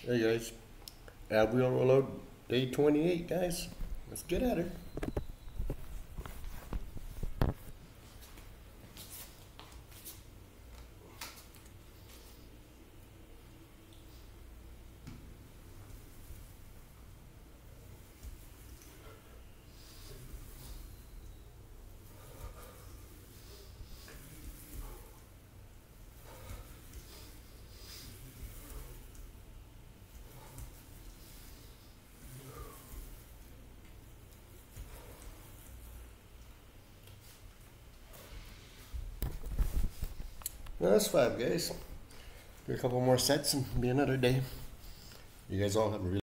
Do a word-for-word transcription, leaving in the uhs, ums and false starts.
Hey guys, ab wheel reload day twenty-eight, guys. Let's get at it. Well, that's five, guys. Do a couple more sets and be another day. You guys all have a really